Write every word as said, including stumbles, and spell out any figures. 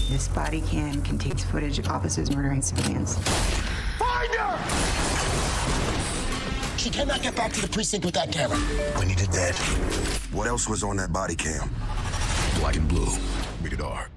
This body cam contains footage of officers murdering civilians. Find her! She cannot get back to the precinct with that camera. We need it dead. What else was on that body cam? Black and Blue. Rated R.